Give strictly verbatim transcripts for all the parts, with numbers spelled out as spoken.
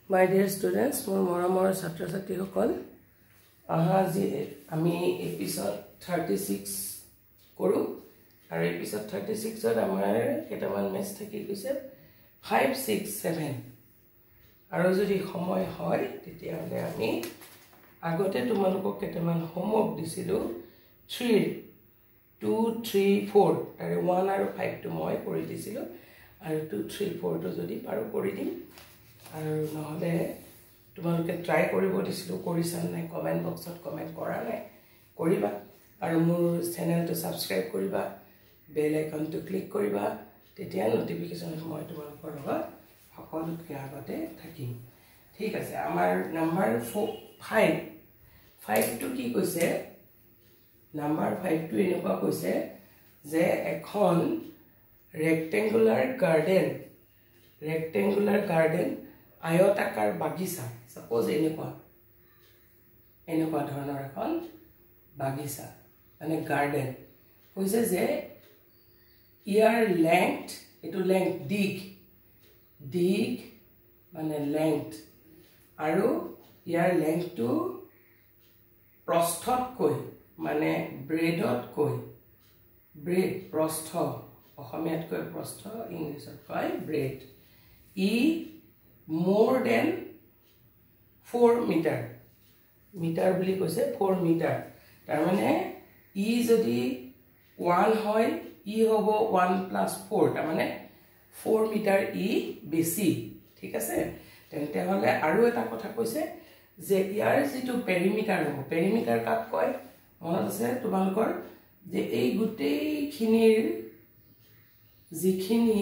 My dear students, মোৰ মৰমৰ ছাত্ৰ ছাত্ৰীসকল, আজি আমি এপিসোড thirty-six কৰো আৰু এপিসোড thirty-six ত আমাৰ কেইটামান মেথ থাকি গৈছে five six seven আৰু যদি সময় হয় তেতিয়া হলে আমি আগতে তোমালোকক কেইটামান হোমৱৰ্ক দিছিলো three two three four আৰু one আৰু five টো মই কৰি দিছিলো আৰু two three four টো যদি পাৰো কৰি দিম আৰু নহলে তোমালোকে ট্রাই কৰিব দিছিলো কৰিছান নাই কমেন্ট বক্সত কমেন্ট কৰা নাই কৰিবা আৰু মোৰ চেনেলটো সাবস্ক্ৰাইব কৰিবা বেল আইকনটো ক্লিক কৰিবা তেতিয়া নটিফিকেশন মই তোমালোকৰ লগত সকলোতকৈ আগতে থাকিম ঠিক আছে আমাৰ নাম্বাৰ five five টো কি কৈছে নাম্বাৰ five টো এনেকুৱা কৈছে যে এখন ৰেক্টেঙ্গুলাৰ গাৰ্ডেন ৰেক্টেঙ্গুলাৰ গাৰ্ডেন আয়তাকাৰ বাগিচা সাপোজ এনেকুৱা এনেকুৱা ধৰণৰ এখন বাগিচা মানে গাৰ্ডেন কৈছে যে ইয়াৰ লেংথ এটো লেংথ দিক দিক মানে লেংথ আৰু ইয়াৰ লেংথটো প্ৰস্থতকৈ মানে ব্ৰেডত কৈ ব্ৰেড প্ৰস্থ অসমীয়াতকৈ প্ৰস্থ ইংলিছত কয় ব্ৰেড ই more than four meter meter বুলি কৈছে four meter তাৰ মানে ই যদি one হয় ই হ'ব one plus four তাৰ মানে four meter ই বেছি ঠিক আছে তেন্তে হলে আৰু এটা কথা কৈছে যে ইয়াৰ যেটো পেৰিমিটাৰ হ'ব পেৰিমিটাৰ কাক কয় মনত আছে তোমালোকৰ যে এই গুটেই খিনিৰ যিখিনি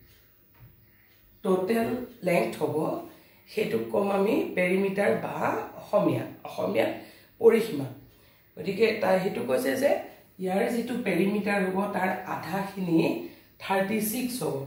total length hobo hetu kom ami perimeter ba ohomia ohomia porihima odike ta hetu koise je yar jitu perimeter hobo tar adha khini thirty-six hobo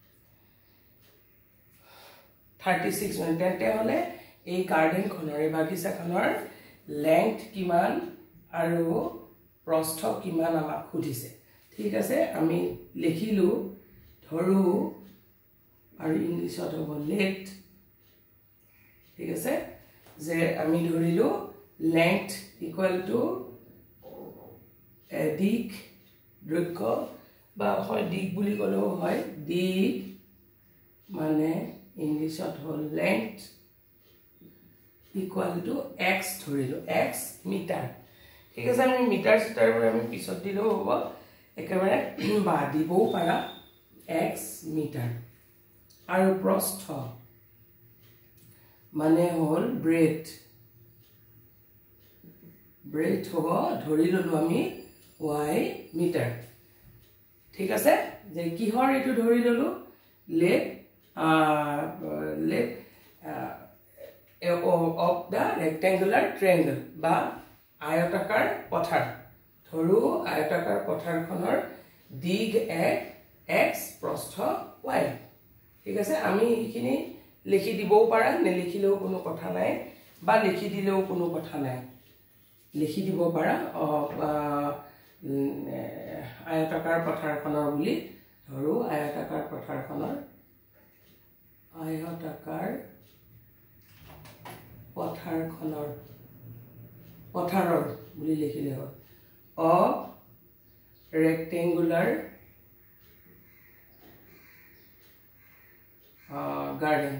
thirty-six tente hole ei garden khonor ei bagisa khonor length kiman aru prostho kiman amak khudise thik ase ami lekhilu thoru আৰু ইংলিশত হ'ব late ঠিক আছে যে আমি ধৰিলো length equal two দিক দৈৰ্ঘ্য বা হয় দিক বুলি ক'লেও হয় দিক মানে ইংলিশত হ'ল লেংথ ইকুয়াল টু x ধৰিলো x মিটাৰ ঠিক আছে আমি মিটাৰ চিটাৰ আমি পিছত দিলেও হ'ব একেবাৰে বা দিবও পাৰা x মিটাৰ আৰু প্ৰস্থ মানে হল ব্ৰেড ব্ৰেড হ'ব ধৰি ললো আমি y মিটাৰ ঠিক আছে যে কিহৰ এটো ধৰি ললো let let of the rectangular triangle বা আয়তাকাৰ পথাৰ ধৰু আয়তাকাৰ পথাৰখনৰ দিগ x প্ৰস্থ y ঠিক আছে আমি এখিনি লিখি দিবও পাৰা নে লিখিলেও কোনো কথা নাই বা লিখি দিলেও কোনো কথা নাই লিখি দিব পাৰা আয়তাকাৰ পথাৰখনৰ বুলি ধৰো আয়তাকাৰ পথাৰখনৰ আয়তাকাৰ পথাৰখনৰ পথাৰৰ বুলি লিখিলে হয় অ ৰেক্টেঙ্গুলাৰ Uh, garden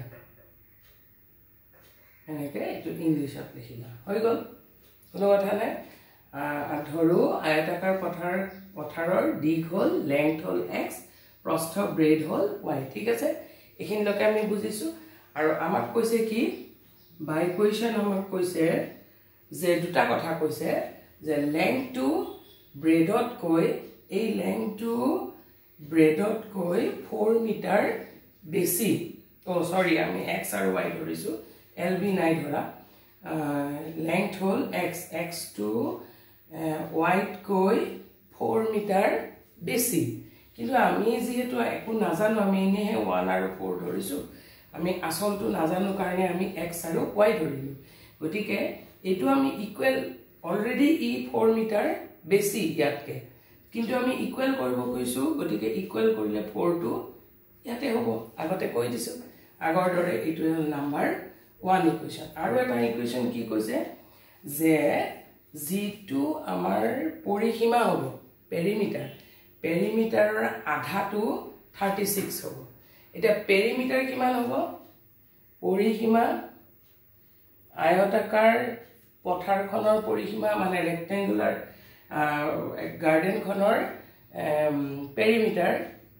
এনেকে এটো ইংলিশত লিখিলা হৈ গল কোনো কথা নাই ধৰো আয়তাকাৰ পথাৰ পথাৰৰ দিক হল লেংথ হল x প্ৰস্থ ব্ৰেড হল y ঠিক আছে এখিনি লকে আমি বুজিছো আৰু আমাক কৈছে কি বাই কোৱেশ্চন আমাক কৈছে যে দুটা কথা কৈছে যে লেংথ টু ব্ৰেডত কৈ এই লেংথ টু ব্ৰেডত কৈ four মিটাৰ বেছি ও সৰি আমি x আৰু y ধৰিছো lb নাই ধৰা লেংথ হল x x টু y কৈ four মিটাৰ বেছি কিন্তু আমি যেহেতু একো নাজানো আমি এনেহে one আৰু four ধৰিছো আমি আসলটো নাজানো কাৰণে আমি x আৰু y ধৰিলো গতিকে এটো আমি ইকুৱেল অলৰেডি ই four মিটাৰ বেছি ইয়াতকে কিন্তু আমি ইকুৱেল কৰিব কৈছো গতিকে ইকুৱেল কৰিলে four টো ইয়াতে হ'ব আগতে কৈ দিছো আগৰ দৰে এটো হল নাম্বাৰ ওৱান ইকুৱেশ্যন আৰু এটা ইকুৱেশ্যন কি কৈছে যে যিটো আমাৰ পৰিসীমা হ'ব পেৰিমিটাৰ পেৰিমিটাৰৰ আধাটো থাৰ্টি ছিক্স হ'ব এটা পেৰিমিটাৰ কিমান হ'ব পৰিসীমা আয়তাকাৰ পথাৰখনৰ পৰিসীমা মানে ৰেক্টেংগুলাৰ গাৰ্ডেনখনৰ পেৰিমিটাৰ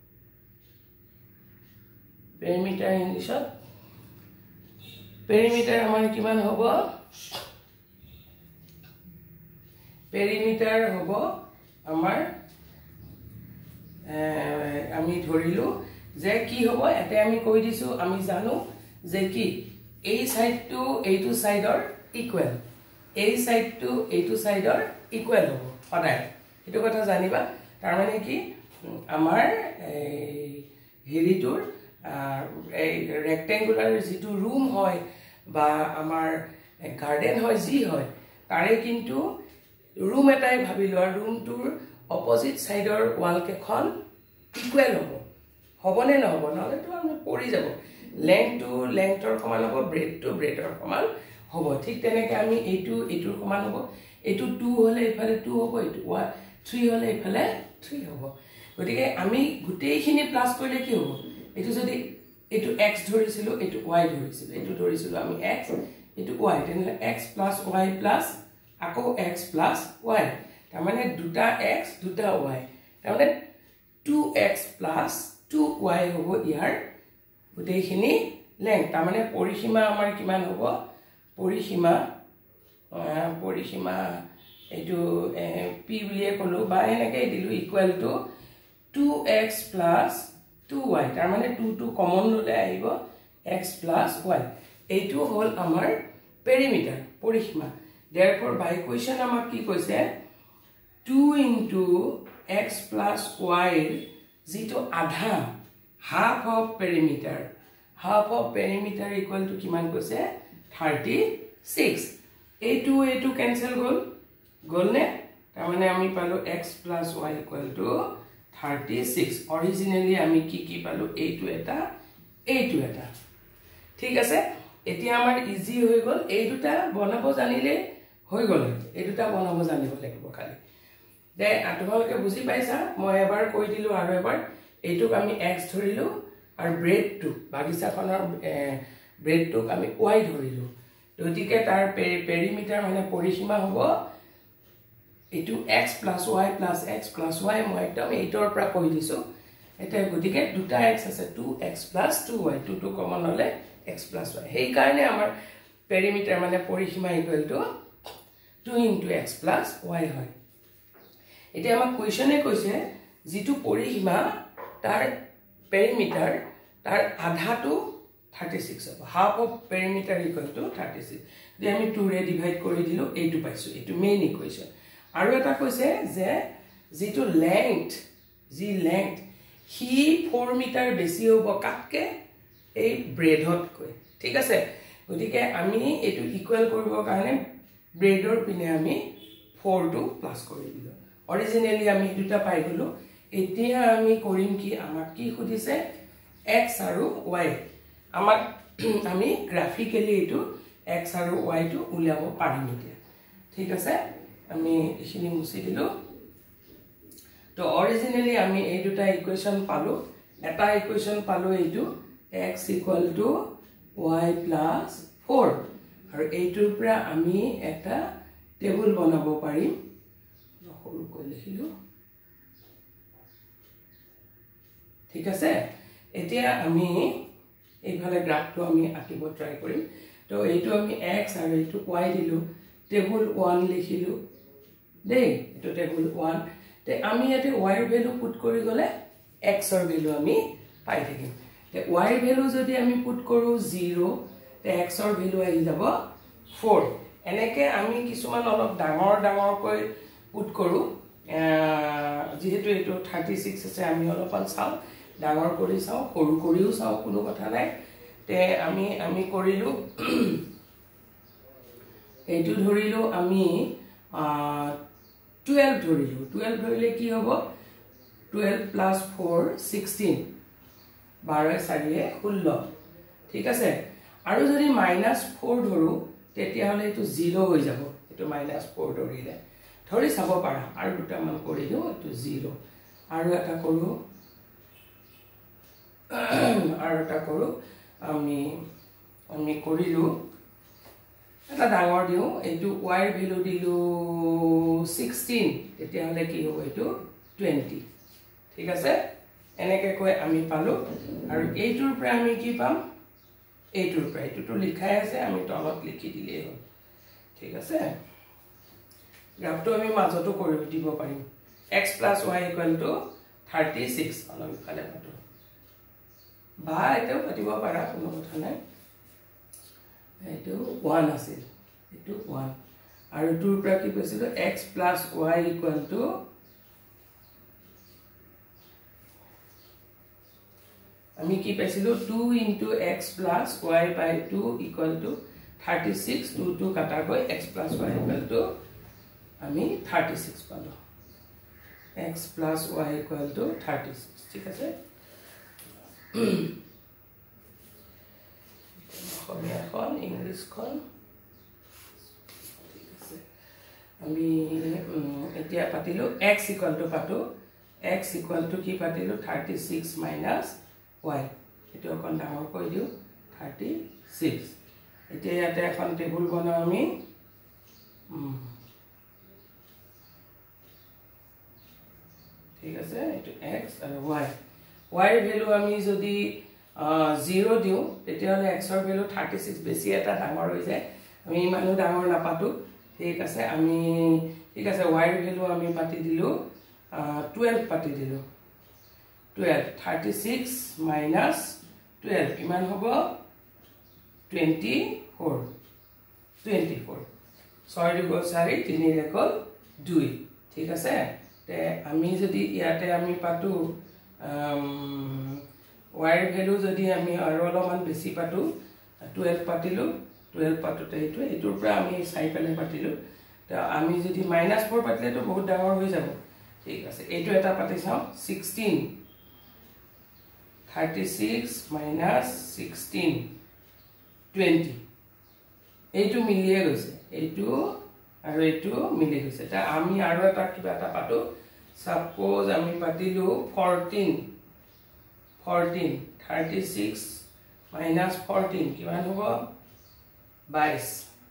পেৰিমিটাৰ ইংলিছত পেৰিমিটাৰ আমাৰ কিমান হ'ব পেৰিমিটাৰ হ'ব আমাৰ আমি ধৰিলো যে কি হ'ব এতে আমি কৈ দিছো আমি জানো যে কি এই সাইডটো এইটো সাইডৰ ইকুৱেল এই সাইডটো এইটো সাইডৰ ইকুৱেল হ'ব সদায় এটো কথা জানিবা তাৰ মানে কি আমাৰ হেৰিটোৰ এই ৰেক্টেংগুলাৰ যেটো রুম হয় বা আমাৰ গাৰ্ডেন হয় জি হয় তাৰে কিন্তু রুম এটাই ভাবিলো আৰু রুমটোৰ অপোজিট সাইডৰ ওয়াল কেখন ইকুৱেল হ'ব হবনে নহব নহলে তো আমি পৰি যাব লেংথটো লেংথৰ সমান হ'ব ব্ৰেডটো ব্ৰেডৰ সমান হ'ব ঠিক তেনেকৈ আমি এইটো এইটোৰ সমান হ'ব এইটো টু হলে ইফালে টু হ'ব এইটো থ্ৰী হলে ইফালে থ্ৰী হ'ব গতিকে আমি গোটেইখিনি প্লাস কৰিলে কি হ'ব এইটো যদি এইটো x ধৰিছিলো এইটো y ধৰিছিলো এইটো ধৰিছিলো আমি x এইটো y তেনে x + y + আকৌ x + y তাৰ মানে দুটা x দুটা y তাৰ মানে two x plus two y হ'ব ইয়াৰ গোটেইখিনি লেংথ তাৰ মানে পৰিসীমা আমাৰ কিমান হ'ব পৰিসীমা পৰিসীমা এইটো p বুলিয়ে কলো বা এনেকৈ দিলো equal to two x plus two y তাৰ মানে টু টু কমন ললে আহিব x + y এইটো হল আমাৰ পেৰিমিটাৰ পৰিসীমা therefore by question আমাক কি কৈছে two into x plus y যেটো আধা half of perimeter half of perimeter equal to কিমান কৈছে থাৰ্টি ছিক্স এইটো এইটো ক্যান্সেল গল গল নে তাৰ মানে আমি পালো x plus y equal to thirty six originally আমি কি কি পালো এইটো এটা এইটো এটা ঠিক আছে এতিয়া আমাৰ ইজি হৈ গল এই দুটা বনাব জানিলে হৈ গল এই দুটা বনাব জানিব লাগিব খালি দে তোমালোকে বুজি পাইছা মই এবাৰ কৈ দিলো আৰু এবাৰ এইটোক আমি x ধৰিলো আৰু ব্ৰেডটো বাগিচাখনৰ ব্ৰেডটোক আমি y ধৰিলো গতিকে তাৰ পেৰিমিটাৰ মানে পৰিসীমা হ'ব এইটো x + y + x + y মই একদম এইটৰ পৰা কৈ দিছো এটা গতিকে দুটা x আছে two x + two y two two common হলে x + y সেই কাৰণে আমাৰ পেৰিমিটাৰ মানে পৰিসীমা equal to two into x + y হয় এতিয়া আমাক কোৱেশ্যনে কৈছে যেটো পৰিসীমা তাৰ পেৰিমিটাৰ তাৰ আধাটো থাৰ্টি ছিক্স হ'ব half of perimeter equal to thirty six যে আমি টু ৰে ডিভাইড কৰি দিলো এইটো পাইছো এইটো মেইন ইকুৱেশ্যন আৰু এটা কৈছে যে যেটো লেংথ জি লেংথ হি ফ'ৰ মিটাৰ বেছি হ'ব কাটকে এই ব্ৰেডতকৈ ঠিক আছে গতিকে আমি এইটো ইকুৱেল কৰিবৰ কাৰণে ব্ৰেডৰ পিনে আমি ফ'ৰ টো প্লাস কৰি দিলো অৰিজিনালি আমি দুটা পাই গলো এতিয়া আমি কৰিম কি আমাক কি খুদিছে x আৰু y আমাক আমি গ্ৰাফিক্যালি এটো x আৰু y টো উলিয়াব পাৰিম এতিয়া ঠিক আছে আমি এখিনি মুছি দিলো তো অৰিজিনালি আমি এই দুটা ইকুৱেশ্যন পালো এটা ইকুৱেশ্যন পালো এইটো x = y + ফ'ৰ আৰু এইটোৰ পৰা আমি এটা টেবুল বনাব পাৰিম সৰু কৈ লিখিলো ঠিক আছে এতিয়া আমি এইফালে গ্ৰাফটো আমি আঁকিব ট্ৰাই কৰিম তো এইটো আমি x আৰু এইটো y দিলো টেবুল ওৱান লিখিলো দেই এটো টেবুল ওৱান তে আমি এতে y এর ভ্যালু পুট কৰি গলে x এর ভ্যালু আমি পাই থাকিম তে y এর ভ্যালু যদি আমি পুট কৰো জিৰ' তে x এর ভ্যালু আহি যাব ফ'ৰ এনেকে আমি কিছুমান অলপ ডাঙৰ ডাঙৰ কৈ পুট কৰো যেহেতু এটো থাৰ্টি ছিক্স আছে আমি অলপমান চাও ডাঙৰ কৰি চাও সৰু কৰিও চাও কোনো কথা নাই তে আমি আমি কৰিলো এইটো ধৰিলো আমি টুৱেলভ ধৰিলো টুৱেলভ ধৰিলে কি হ'ব টুৱেলভ প্লাস ফ'ৰ ছিক্সটিন বাৰ চাৰিয়ে ষোল্ল ঠিক আছে আৰু যদি মাইনাছ ফ'ৰ ধৰোঁ তেতিয়াহ'লে এইটো জিৰ' হৈ যাব এইটো মাইনাছ ফ'ৰ ধৰিলে ধৰি চাব পাৰা আৰু দুটামান কৰি দিওঁ এইটো জিৰ' আৰু এটা কৰোঁ আৰু এটা কৰোঁ আমি আমি কৰিলোঁ এটা ডাঙৰ দিওঁ এইটো ৱাইৰ ভেলু দিলোঁ ছিক্সটিন তেতিয়াহ'লে কি হ'ব এইটো টুৱেণ্টি ঠিক আছে এনেকৈ কৈ আমি পালোঁ আৰু এইটোৰ পৰা আমি কি পাম এইটোৰ পৰা এইটোতো লিখাই আছে আমি তলত লিখি দিলেই হ'ল ঠিক আছে গ্ৰাফটো আমি মাজতো কৰি দিব পাৰিম x plus y equal to thirty six অলপ ইফালে পাতোঁ বা এতিয়াও পাতিব পাৰা কোনো কথা নাই এইটো ওৱান আছিল এইটো ওৱান আৰু টুৰ পৰা কি কৈছিলোঁ x plus y equal to আমি কি পাইছিলোঁ two into x plus y by two equal to thirty six two two কাটা গৈ x plus y equal to আমি থাৰ্টি ছিক্স পালোঁ x plus y equal to thirty six ঠিক আছে অসমীয়াখন ইংলিছখন ঠিক আছে আমি এতিয়া পাতিলোঁ এক্স ইকুৱেল টু পাতোঁ এক্স ইকুৱেল টু কি পাতিলোঁ থাৰ্টি ছিক্স মাইনাছ ৱাই এইটো অকণ ডাঙৰ কৰি দিওঁ থাৰ্টি ছিক্স এতিয়া ইয়াতে এখন টেবুল বনাওঁ আমি ঠিক আছে এইটো এক্স আৰু ৱাই ৱাইৰ ভেলু আমি যদি জিৰ' দিওঁ তেতিয়াহ'লে এক্সৰ ভেলু থাৰ্টি ছিক্স বেছি এটা ডাঙৰ হৈ যায় আমি ইমানো ডাঙৰ নাপাতোঁ ঠিক আছে আমি ঠিক আছে ৱাইৰ ভেলু আমি পাতি দিলোঁ টুৱেল্ভ পাতি দিলোঁ twelve thirty six minus twelve কিমান হ'ব টুৱেণ্টি ফ'ৰ টুৱেণ্টি ফ'ৰ ছয় দুগুণ চাৰি তিনি ৰেকল দুই ঠিক আছে তে আমি যদি ইয়াতে আমি পাতোঁ ৱাইৰ ভেলু যদি আমি আৰু অলপমান বেছি পাতোঁ টুৱেল্ভ পাতিলোঁ টুৱেল্ভ পাতোঁতে এইটো এইটোৰ পৰা আমি চাই পেলাই পাতিলোঁ তো আমি যদি মাইনাছ ফ'ৰ পাতিলেতো বহুত ডাঙৰ হৈ যাব ঠিক আছে এইটো এটা পাতি চাওঁ sixteen thirty six minus sixteen twenty এইটো মিলিয়ে গৈছে এইটো আৰু এইটো মিলি গৈছে এতিয়া আমি আৰু এটা কিবা এটা পাতোঁ ছাপ'জ আমি পাতিলোঁ fourteen fourteen thirty six minus fourteen কিমান হ'ব বাইছ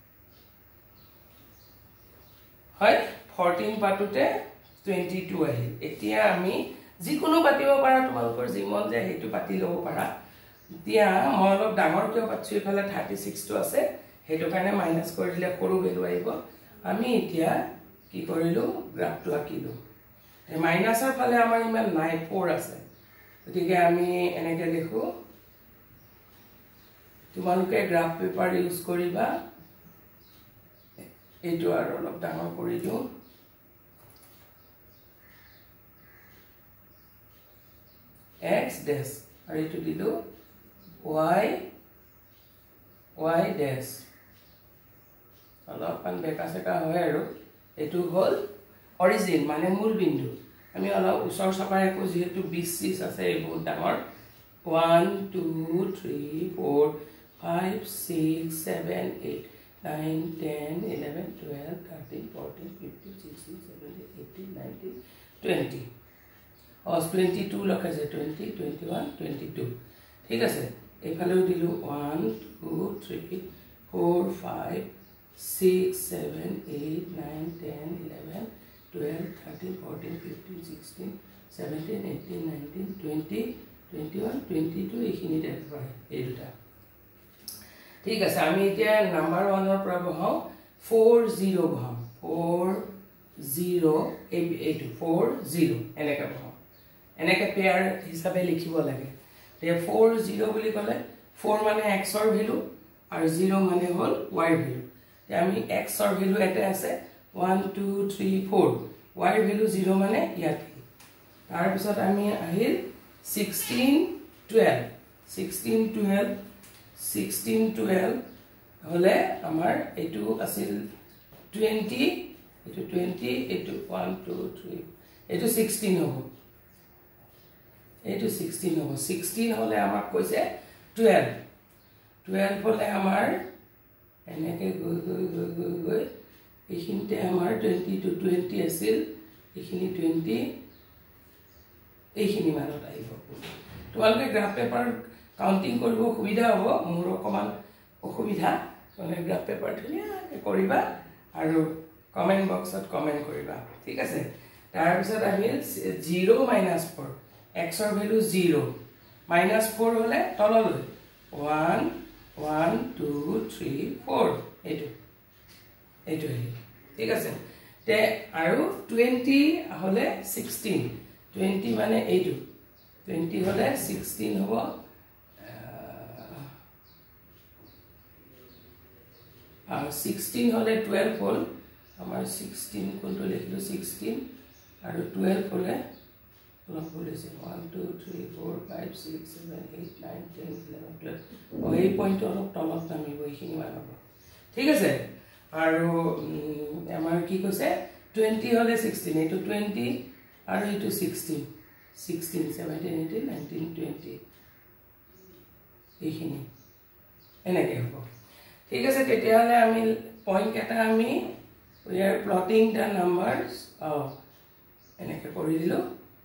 হয় ফৰ্টিন পাতোঁতে টুৱেণ্টি টু আহিল এতিয়া আমি যিকোনো পাতিব পাৰা তোমালোকৰ যিমন যে সেইটো পাতি ল'ব পাৰা এতিয়া মই অলপ ডাঙৰ কিয় পাতিছোঁ এইফালে থাৰ্টি ছিক্সটো আছে সেইটো কাৰণে মাইনাছ কৰি দিলে সৰু ভেলু আহিব আমি এতিয়া কি কৰিলোঁ গ্ৰাফটো আঁকিলোঁ মাইনাছৰ ফালে আমাৰ ইমান নাই ফ'ৰ আছে গতিকে আমি এনেকৈ লিখোঁ তোমালোকে গ্ৰাফ পেপাৰ ইউজ কৰিবা এইটো আৰু অলপ ডাঙৰ কৰি দিওঁ এক্স ডেছ আৰু এইটো দিলোঁ ৱাই ৱাই ডেছ অলপমান বেকা চেকা হয় আৰু এইটো হ'ল অৰিজিন মানে মূল বিন্দু আমি অলপ ওচৰ চাপাই ৰাখোঁ যিহেতু বিছ চিছ আছে এই বহুত ডাঙৰ one two three four five six seven eight nine ten eleven twelve thirteen fourteen fifteen sixteen seventeen eighteen nineteen twenty অঁ টুৱেণ্টি টু লগাইছে twenty twenty one twenty two ঠিক আছে এইফালেও দিলোঁ one two three four five six seven eight nine ten eleven twelve thirteen fourteen fifteen sixteen seventeen eighteen nineteen twenty twenty one twenty two এইখিনিতে পৰে এই দুটা ঠিক আছে আমি এতিয়া নাম্বাৰ ওৱানৰ পৰা বহাওঁ ফ'ৰ জিৰ' বহাম ফ'ৰ জিৰ' এই এইটো ফ'ৰ জিৰ' এনেকৈ বহাওঁ এনেকৈ পেয়াৰ হিচাপে লিখিব লাগে এতিয়া ফ'ৰ জিৰ' বুলি ক'লে ফ'ৰ মানে এক্সৰ ভেলু আৰু জিৰ' মানে হ'ল ৱাইৰ ভেলু এতিয়া আমি এক্সৰ ভেলু এটা আছে ওৱান টু থ্ৰী ফ'ৰ ৱাইৰ ভেলু জিৰ' মানে ইয়াতে তাৰপিছত আমি আহিল sixteen twelve sixteen twelve sixteen twelve হ'লে আমাৰ এইটো আছিল টুৱেণ্টি এইটো টুৱেণ্টি এইটো ওৱান টু থ্ৰী এইটো ছিক্সটিন হ'ব এইটো ছিক্সটিন হ'ব ছিক্সটিন হ'লে আমাক কৈছে টুৱেল্ভ twelve হলে আমাৰ এনেকে গৈ গৈ গৈ গৈ গৈ এইখিনিতে আমাৰ twenty to twenty আছিল এইখিনি twenty এইখিনি মানত আহিব তোমালোকে গ্ৰাফ পেপাৰ কাউন্টিং কৰিব সুবিধা হ'ব মোৰ অকমান অসুবিধা মানে গ্ৰাফ পেপাৰ ধুনীয়াকৈ কৰিবা আৰু কমেন্ট বক্সত কমেন্ট কৰিবা ঠিক আছে তাৰ পিছত আহিল zero minus four x ৰ ভ্যালু zero minus four হলে তললৈ one one two three four এইটো এইটো ঠিক আছে তে আৰু twenty হলে sixteen twenty মানে এইটো twenty হলে sixteen হ'ব আর sixteen হলে twelve হল আমার sixteen কোনটো লিখিলো sixteen আর twelve হলে লগ বলেছে one two three four five six seven eight nine ten eleven twelve ও এই পয়েন্ট অলপ তলত নামিব এইখিনি মান হ'ব ঠিক আছে আৰু আমাৰ কি কৈছে twenty হলে sixteen এটো twenty আৰু এটো sixteen sixteen seventeen eighteen nineteen twenty এইখিনি এনেকে হ'ব ঠিক আছে তেতিয়াহলে আমি পয়েন্ট এটা আমি we are plotting the numbers of এনেকে কৰি দিলো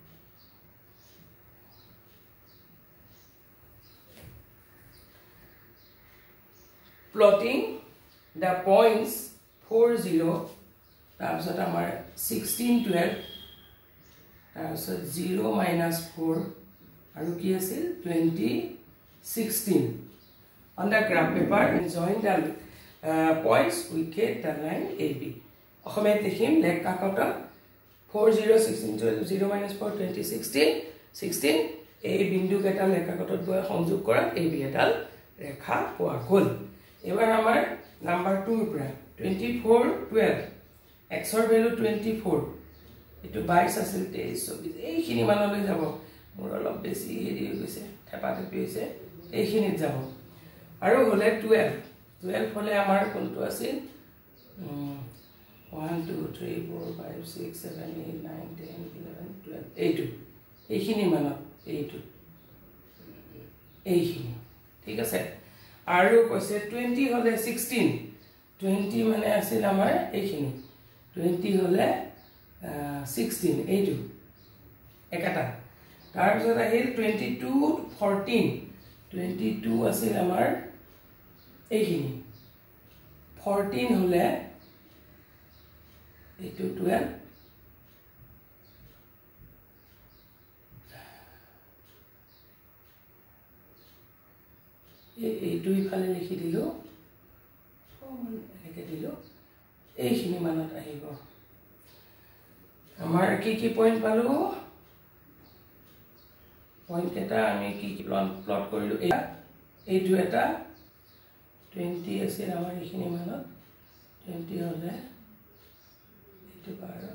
plotting the points four zero তাৰপিছত আমাৰ sixteen twelve তাৰপিছত zero minus four আৰু কি আছিল twenty sixteen on the graph paper and join the uh, points we get the line A B অসমে দেখিম লেখ কাকত four zero sixteen twelve zero minus four twenty sixteen sixteen এই বিন্দু কেটা লেখ কাকতত গৈ সংযোগ কৰা A B এডাল ৰেখা পোৱা গল এবাৰ আমাৰ নাম্বাৰ two ৰ পৰা twenty-four twelve x ৰ ভ্যালু twenty-four এটো twenty-two আছিল twenty-three twenty-four এইখিনি মানলৈ যাব মোৰ অলপ বেছি হেৰি হৈ গৈছে ঠেপা ঠেপি হৈছে এইখিনিত যাব আৰু হলে twelve twelve হলে আমাৰ কোনটো আছিল one two three four five six seven eight nine ten eleven twelve এইটো এইখিনি মানত এইটো এইখিনি ঠিক আছে আৰু কৈছে twenty হলে sixteen twenty মানে আছিল আমাৰ এইখিনি twenty হলে sixteen এইটো একাটা তাৰ পিছত আহিল twenty-two fourteen twenty-two আছিল আমাৰ এইখিনি fourteen হলে এইটো twelve এইটো ইফালে লিখি দিলো এনেকে দিলো এইখিনি মানত আহিব আমাৰ কি কি পয়েন্ট পালো পয়েন্ট এটা আমি কি কি প্লট কৰিলো এইটো এটা twenty আছিল আমাৰ এইখিনি মানত twenty হলে এইটো বাৰ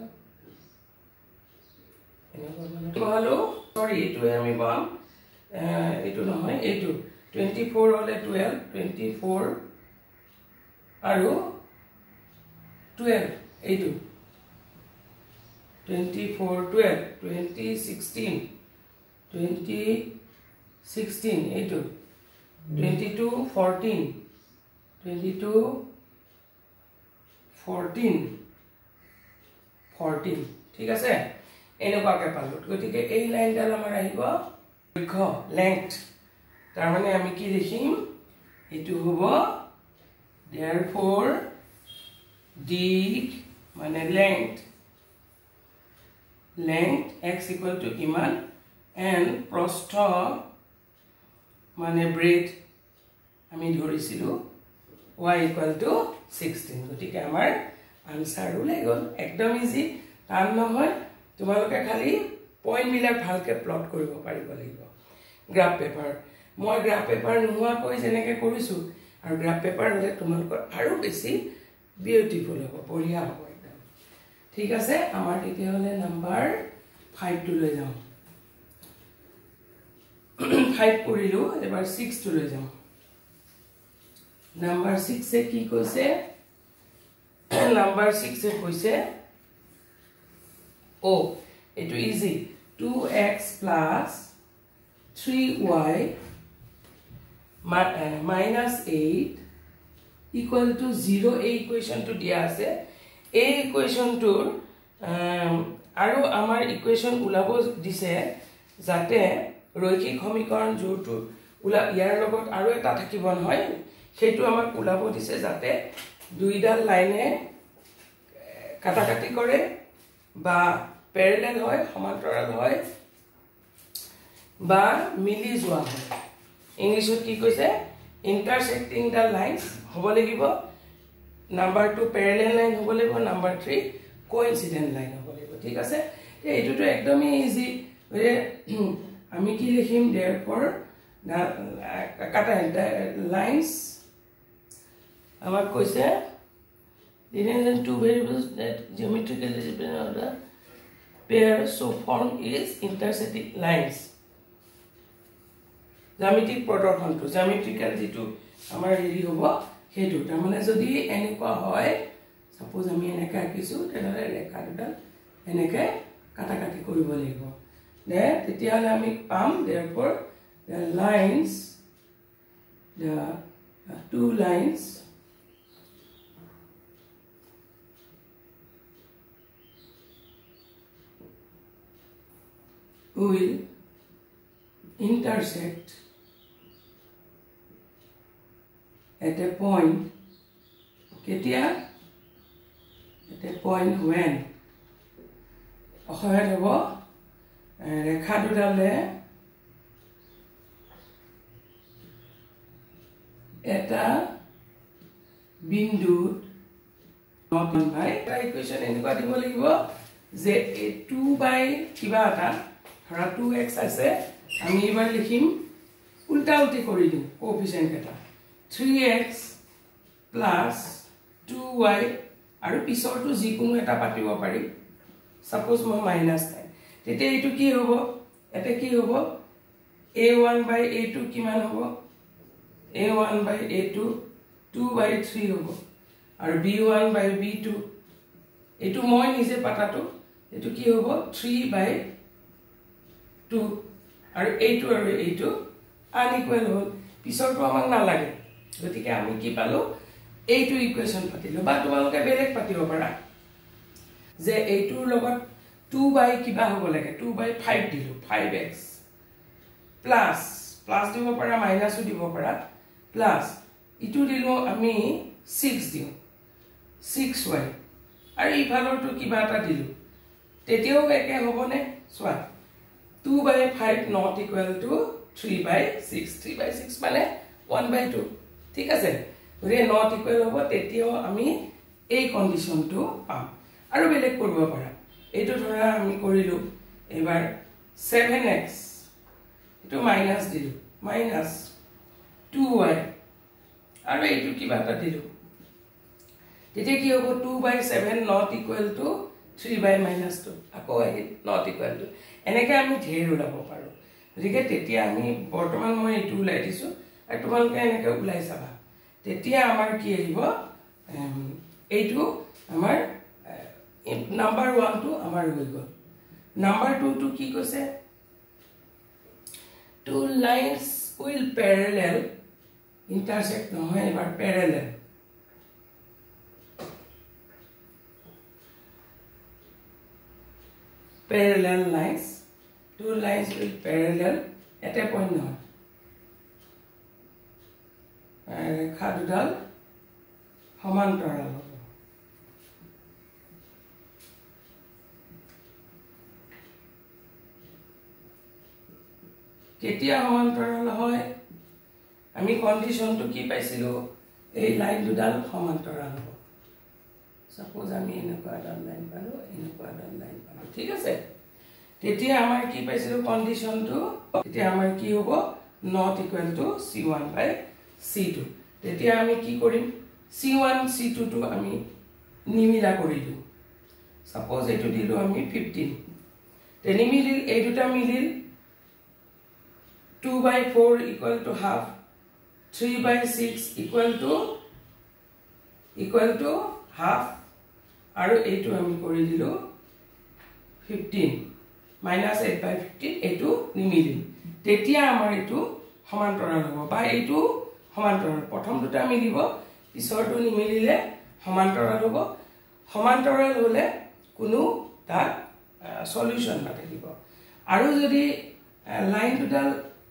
এনেকুৱা মানত হলো সৰি এইটো আমি পাম এইটো নহয় এইটো twenty-four হলে twelve twenty-four আৰু twelve এইটো twenty-four twelve twenty sixteen twenty sixteen এইটো twenty-two fourteen twenty-two fourteen fourteen ঠিক আছে এনেকুৱাকে পালো গতিকে এই লাইনডাল আমাৰ আহিব দৈৰ্ঘ্য লেংথ তাৰ মানে আমি কি দেখিম এটো হ'ব therefore দিক মানে length length x equal to কিমান and প্ৰস্থ মানে breadth আমি ধৰিছিলো y equal to sixteen গতিকে আমাৰ আনসাৰ ওলাই গল একদম ইজি টান নহয় তোমালোকে খালি পয়েন্ট বিলাক ভালকে প্লট কৰিব পাৰিব লাগিব গ্ৰাফ পেপাৰ মই গ্ৰাফ পেপাৰ নোহোৱা কৈ যেনেকে কৰিছো আৰু গ্ৰাফ পেপাৰ হলে তোমালোকৰ আৰু বেছি বিউটিফুল হ'ব বঢ়িয়া হ'ব একদম ঠিক আছে আমাৰ তেতিয়া হলে নাম্বাৰ five টো লৈ যাও five কৰিলো এবাৰ six টো লৈ যাও নাম্বাৰ six এ কি কৈছে নাম্বাৰ six এ কৈছে ও এটো easy two x plus three y minus eight equal to zero এই ইকুৱেশ্যনটো দিয়া আছে এই ইকুৱেশ্যনটোৰ আৰু আমাৰ ইকুৱেশ্যন ওলাব দিছে যাতে ৰৈখিক সমীকৰণ যোৰটো ওলা ইয়াৰ লগত আৰু এটা থাকিব নহয় সেইটো আমাক ওলাব দিছে যাতে দুইডাল লাইনে কাটাকাটি কৰে বা প্যাৰেলেল হয় সমান্তৰাল হয় বা মিলি যোৱা হয় ইংলিছত কি কৈছে intersecting the lines হ'ব লাগিব নাম্বাৰ টু প্যাৰেলেল লাইন হ'ব লাগিব নাম্বাৰ থ্ৰী কোইনসিডেন্ট লাইন হ'ব লাগিব ঠিক আছে এইটোটো একদমই ইজি আমি কি লিখিম therefore কাটা লাইনস আমাক কৈছে the two variables that geometrically depend on the pair so form is intersecting lines জ্যামিতিক প্ৰদৰ্শনটো জ্যামিতিক্যাল যেটো আমাৰ হেৰি হ'ব হেতু তাৰ মানে যদি এনেকুৱা হয় সাপোজ আমি এনেকা আঁকিছো তেনেহলে ৰেখা দুটা এনেকে কাটাকাটি কৰিব লাগিব নে তেতিয়াহলে আমি পাম therefore the lines the uh, two lines will intersect at a point ketia at a point when অখয়াত হ'ব ৰেখা দুডালে এটা বিন্দুত নট বাই ইকুৱেশ্যন এনেকুৱা দিব লাগিব যে two by কিবা এটা ধৰা two x আছে আমি এবাৰ লিখিম উল্টা উল্টি কৰি দিম কোএফিচিয়েন্ট এটা three x plus two y আৰু পিছৰটো যিকোনো এটা পাতিব পাৰি সাপোজ মই মাইনাস নাই তেতিয়া এটো কি হ'ব এটা কি হ'ব a one by a two কিমান হ'ব a one by a two two by three হ'ব আৰু b one by b two এটো মই নিজে পাতাটো এটো কি হ'ব three by two আৰু এইটো আৰু এইটো আনইকুয়াল হ'ল পিছৰটো আমাক না লাগে গতিকে আমি কি পালো এইটো ইকুৱেশ্যন পাতিলো বা তোমালোকে বেলেগ পাতিব পাৰা যে এইটোৰ লগত two by কিবা হ'ব লাগে two by five দিলো five x প্লাস প্লাস দিব পাৰা মাইনাসও দিব পাৰা প্লাস ইটো দিলো আমি six দিও six y আৰু ইফালৰটো কিবা এটা দিলো তেতিয়াও একে হ'বনে সোৱা two by five not equal to three by six three by six মানে one by two ঠিক আছে ৰে not equal হ'ব তেতিয়াও আমি এই কন্ডিশনটো পাম আৰু বেলেগ কৰিব পাৰা এইটো ধৰা আমি কৰিলো এবাৰ seven x এটো মাইনাস দিলো মাইনাস two y আৰু এইটো কিবা এটা দিলো তেতিয়া কি হ'ব two by seven not equal to three by minus two আকৌ আহি not equal to এনেকে আমি ঢেৰ ওলাব পাৰো গতিকে তেতিয়া আমি বৰ্তমান মই এইটো উলাই দিছো আৰু তোমালোকে এনেকে উলাই চাবা তেতিয়া আমাৰ কি আহিব এইটো আমাৰ নাম্বাৰ one টো আমাৰ হৈ গ'ল নাম্বাৰ two টো কি কৈছে two lines will parallel intersect নহয় এবাৰ parallel parallel lines two lines will parallel at a point now ৰেখা দুডাল সমান্তৰাল হ'ব কেতিয়া সমান্তৰাল হয় আমি কন্ডিশনটো কি পাইছিলো এই লাইন দুডাল সমান্তৰাল হ'ব সাপোজ আমি এনেকুৱা এটা লাইন পালো এনেকুৱা এটা লাইন পালো ঠিক আছে তেতিয়া আমাৰ কি পাইছিলো কন্ডিশনটো তেতিয়া আমাৰ কি হ'ব not equal to c one by c two তেতিয়া আমি কি কৰিম c one c two টো আমি নিমিলা কৰি দিও সাপোজ এটো দিলো আমি fifteen তে নিমিলিল এই দুটা মিলিল two by four equal to half three by six equal to equal to half আৰু এইটো আমি কৰি দিলো fifteen minus eight by fifteen এটো নিমিলিল তেতিয়া আমাৰ এটো সমান্তৰাল হ'ব বা এইটো সমান্তৰাল প্ৰথম দুটা মিলিব পিছৰটো নিমিলিলে সমান্তৰাল হ'ব সমান্তৰাল হ'লে কোনো তাত সলিউশন নাথাকিব আৰু যদি লাইন দুডাল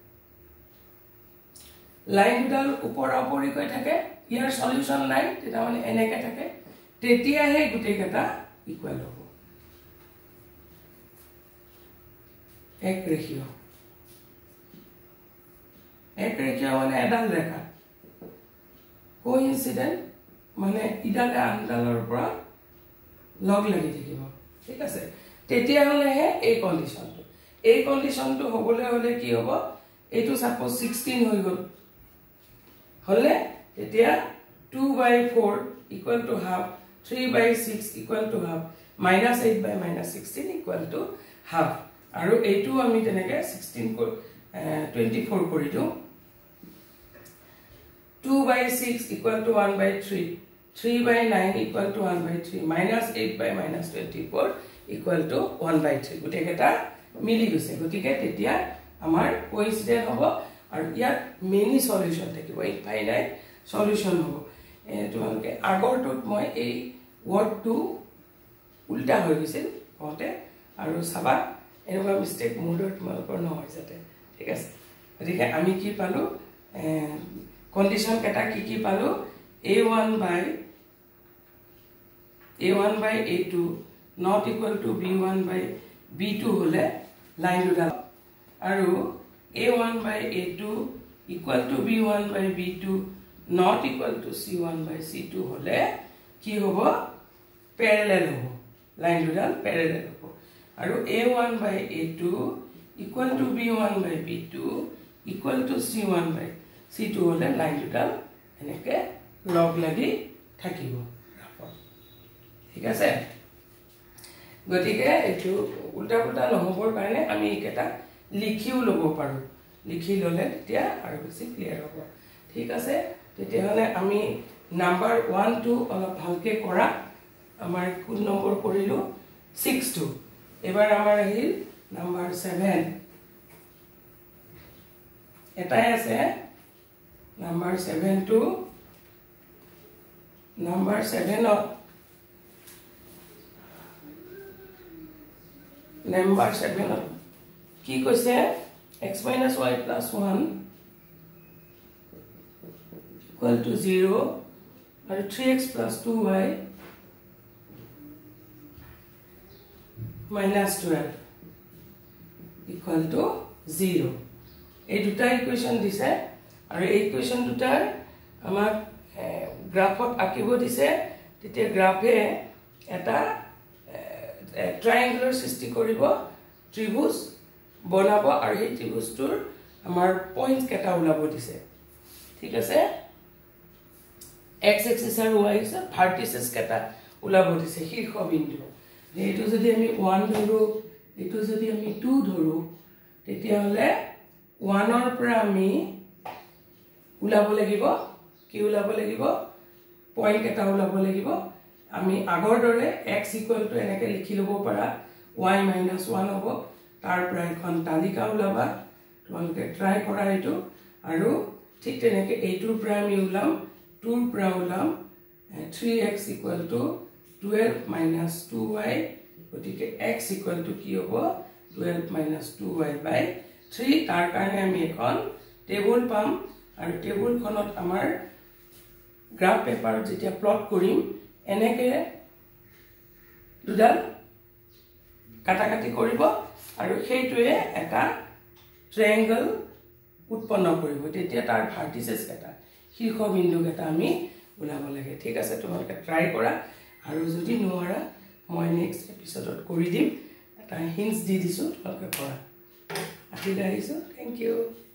লাইন দুডাল ওপৰ ওপৰিকৈ থাকে ইয়াৰ সলিউশন নাই তেতিয়া মানে এনেকে থাকে তেতিয়াহে গুটেইকেটা ইকুৱেল হ'ব এক ৰেখিয় এক ৰেখিয় মানে এডাল ৰেখা কোইনসিডেন্ট মানে ইডালে আনডালৰ পৰা লগ লাগি থাকিব ঠিক আছে তেতিয়া হলেহে এই কন্ডিশনটো এই কন্ডিশনটো হ'বলে হলে কি হ'ব এইটো সাপোজ ষোল্ল হৈ গল হলে তেতিয়া two by four equal to half three by six equal to half minus eight by minus sixteen equal to half আৰু এইটো আমি তেনেকে sixteen twenty-four কৰি দিও two by six equal to one by three three by nine equal to one by three minus eight by minus twenty-four equal to one by three গুটেকেটা মিলি গৈছে গতিকে তেতিয়া আমাৰ কোইনসিডেন্ট হ'ব আৰু ইয়াত মেনি সলিউশন থাকিব ইনফাইনাইট সলিউশন হ'ব এ তোমালোকে আগৰটোত মই এই ওয়াৰ্ডটো উল্টা হৈ গৈছিল হতে আৰু সাবা এনেকুৱা মিস্টেক মোডৰ তোমালোকৰ নহয় যাতে ঠিক আছে গতিকে আমি কি পালো কন্ডিশন কেটা কি কি পালো a one by a one by a two not equal to b one by b two হলে লাইন দুডাল আৰু a one by a two equal to b one by b two not equal to c one by c two হলে কি হ'ব parallel হ'ব line দুডাল parallel হ'ব আৰু a one by a two equal to b one by b two equal to c one by c two হলে line দুডাল এনেকে লগ লাগি থাকিব ঠিক আছে গতিকে এটো উল্টা পুল্টা নহবৰ কাৰণে আমি এটা লিখিও লব পাৰো লিখি ললে তেতিয়া আৰু বেছি ক্লিয়াৰ হ'ব ঠিক আছে তেতিয়া হলে আমি নাম্বার one two অলপ ভালকে কৰা আমাৰ কোন নম্বৰ কৰিলো six two এবাৰ আমাৰ আহিল নাম্বার seven এটাই আছে number seven two number seven number seven কি কৈছে x minus y plus one equal to zero and three x plus two y minus twelve equal to zero এই দুটা ইকুয়েশন দিছে আৰু এই ইকুয়েশন দুটাৰ আমাক গ্ৰাফত আঁকিব দিছে তেতিয়া গ্ৰাফে এটা ট্ৰায়াঙ্গুলাৰ সৃষ্টি কৰিব ত্ৰিভুজ বনাব আৰু এই ত্ৰিভুজটোৰ আমাৰ পয়েন্ট কেটা ওলাব দিছে ঠিক আছে x axis আৰু y axis ভাৰ্টিসেস কেটা ওলাব দিছে শীৰ্ষ বিন্দু এইটো যদি আমি one ধৰো এইটো যদি আমি two ধৰো তেতিয়া হলে one ৰ পৰা আমি ওলাব লাগিব কি ওলাব লাগিব পয়েন্ট কেটা ওলাব লাগিব আমি আগৰ দৰে x equal to এনেকে লিখি লব পাৰা y minus one হ'ব তাৰ পৰা এখন তালিকা ওলাবা তোমালোকে ট্ৰাই কৰা এইটো আৰু ঠিক তেনেকে এইটোৰ পৰা আমি ওলাম two ৰ পৰা ওলাম three x equal to twelve minus two y গতিকে x equal to কি হ'ব twelve minus two y by three তাৰ কাৰণে আমি এখন টেবুল পাম আৰু টেবুলখনত আমাৰ গ্ৰাফ পেপাৰ যেতিয়া প্লট কৰিম এনেকে দুডাল কাটাকাটি কৰিব আৰু সেইটোৱে এটা ট্ৰায়াঙ্গল উৎপন্ন কৰিব তেতিয়া তাৰ ভাৰ্টিসেস কেটা শীৰ্ষ বিন্দু কেটা আমি ওলাব লাগে ঠিক আছে তোমালোকে ট্ৰাই কৰা আৰু যদি নোৱাৰা মই নেক্সট এপিসোডত কৰি দিম এটা হিন্টস দি দিছো তোমালোকে কৰা আহিলে আহিছো থ্যাংক ইউ